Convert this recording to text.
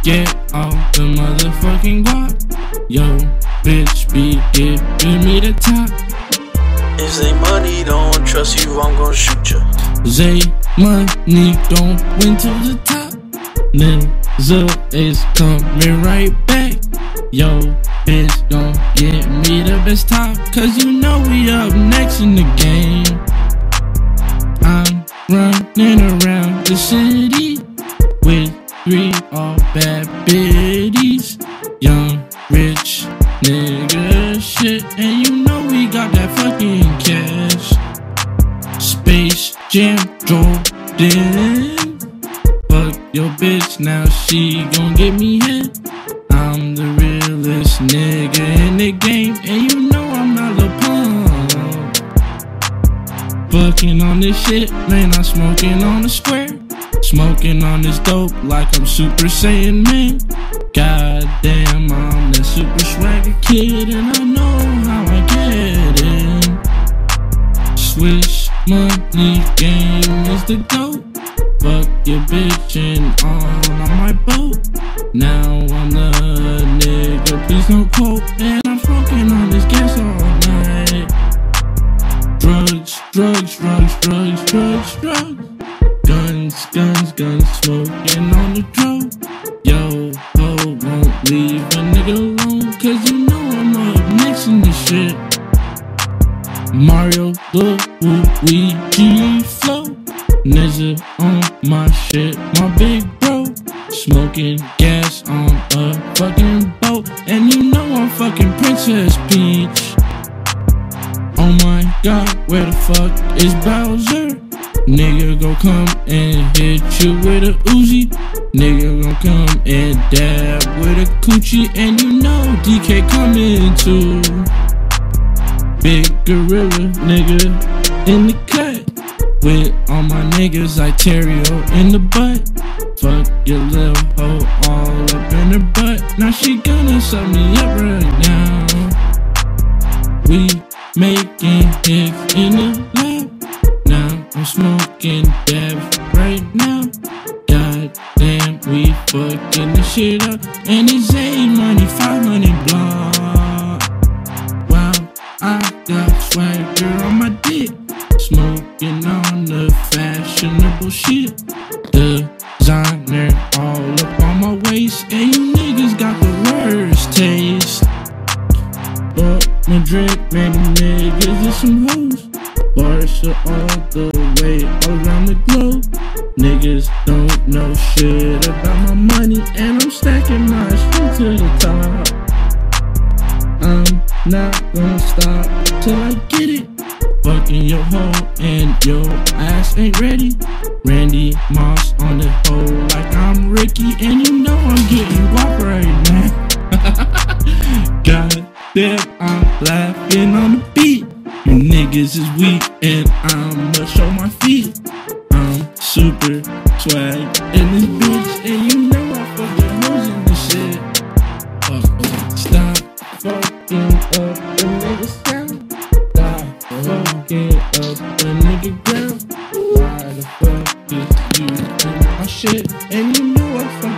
get off the motherfucking guap. Yo, bitch be giving me the top. If they money don't trust you, I'm gon' shoot ya. Zay money don't win to the top. Nigga is coming right back. Yo, bitch gon' get me the best top. Cause you know we up next in the game. I'm running around the city with 3 all bad biddies. Young, rich nigga shit. And you know we got that fucking cash. Space Jam Jordan. Fuck your bitch, now she gon' get me hit. I'm the realest nigga in the game. And you know I'm not a punk. Fucking on this shit, man, I'm smoking on the square. Smoking on this dope like I'm Super Saiyan man. Goddamn, I'm that super swagger kid, and I know how I get it. Swish money game is the GOAT. Fuck your bitch and on my boat. Now I'm the nigga, please don't quote. And I'm smoking on this gas all night. Drugs, drugs, drugs, drugs, drugs, drugs. Guns, guns, guns, smoking on the drug. Yo, ho, won't leave a nigga alone. Cause you know I'm up next in this shit. Mario, Luigi flow. Nigga on my shit, my big bro. Smoking gas on a fucking boat. And you know I'm fucking Princess Peach. Oh my god, where the fuck is Bowser? Nigga gon' come and hit you with a Uzi. Nigga gon' come and dab with a coochie. And you know DK coming too. Big gorilla nigga in the cut. With all my niggas like Terrio in the butt. Fuck your little hoe all up in her butt. Now she gonna suck me up right now. We making hits in the lab. Now I'm smoking dabs right now. Goddamn, we fucking this shit up. And it's A-Money, 500 block. Wow, I got swagger on my dick. Smoking on the fashionable shit. Designer all up on my waist. And you niggas got the worst taste. But Madrid made them niggas is some hoes. Barca all the way all around the globe. Niggas don't know shit about my money. And I'm stacking my shit to the top. I'm not gonna stop till I get it. Fucking your hoe and your ass ain't ready. Randy Moss on the hoe like I'm Ricky. And you know I'm getting guap right now. God damn, I'm laughing on the beat. You niggas is weak and I'ma show my feet. I'm super swag in this bitch. And you know I fucking hoes in this shit. Stop fucking up the niggas sound. Stop fucking up the nigga ground. Why the fuck is you in my shit? And you know I fucking